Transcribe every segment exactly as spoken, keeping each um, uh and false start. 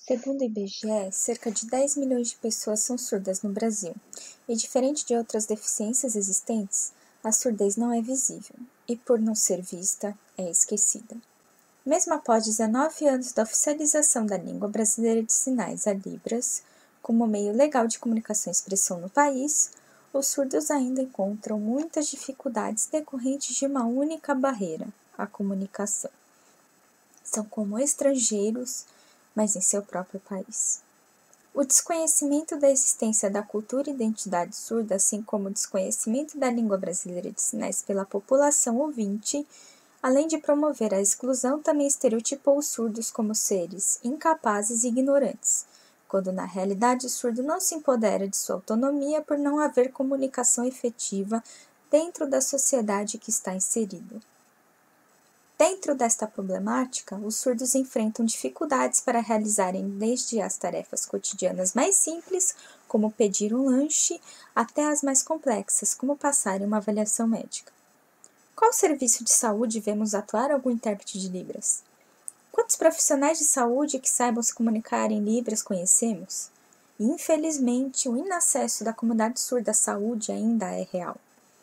Segundo o I B G E, cerca de dez milhões de pessoas são surdas no Brasil, e diferente de outras deficiências existentes, a surdez não é visível, e por não ser vista, é esquecida. Mesmo após dezenove anos da oficialização da língua brasileira de sinais, a Libras, como meio legal de comunicação e expressão no país, os surdos ainda encontram muitas dificuldades decorrentes de uma única barreira, a comunicação. São como estrangeiros, mas em seu próprio país. O desconhecimento da existência da cultura e identidade surda, assim como o desconhecimento da língua brasileira de sinais pela população ouvinte, além de promover a exclusão, também estereotipou os surdos como seres incapazes e ignorantes, quando na realidade o surdo não se empodera de sua autonomia por não haver comunicação efetiva dentro da sociedade que está inserido. Dentro desta problemática, os surdos enfrentam dificuldades para realizarem desde as tarefas cotidianas mais simples, como pedir um lanche, até as mais complexas, como passar em uma avaliação médica. Qual serviço de saúde vemos atuar algum intérprete de Libras? Quantos profissionais de saúde que saibam se comunicar em Libras conhecemos? E, infelizmente, o inacesso da comunidade surda à saúde ainda é real.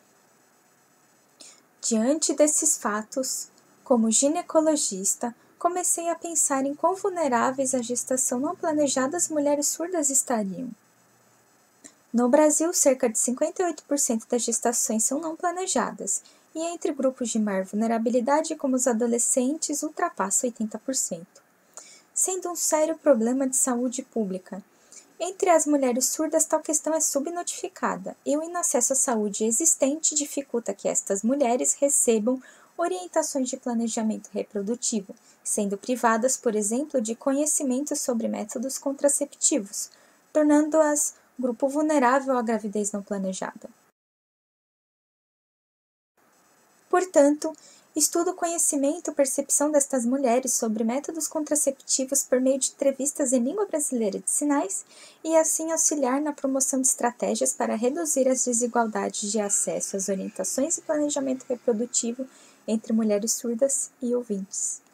Diante desses fatos, como ginecologista, comecei a pensar em quão vulneráveis à gestação não planejada as mulheres surdas estariam. No Brasil, cerca de cinquenta e oito por cento das gestações são não planejadas, e entre grupos de maior vulnerabilidade, como os adolescentes, ultrapassa oitenta por cento, sendo um sério problema de saúde pública. Entre as mulheres surdas, tal questão é subnotificada, e o inacesso à saúde existente dificulta que estas mulheres recebam orientações de planejamento reprodutivo, sendo privadas, por exemplo, de conhecimento sobre métodos contraceptivos, tornando-as grupo vulnerável à gravidez não planejada. Portanto, estudo o conhecimento e percepção destas mulheres sobre métodos contraceptivos por meio de entrevistas em língua brasileira de sinais e assim auxiliar na promoção de estratégias para reduzir as desigualdades de acesso às orientações e planejamento reprodutivo entre mulheres surdas e ouvintes.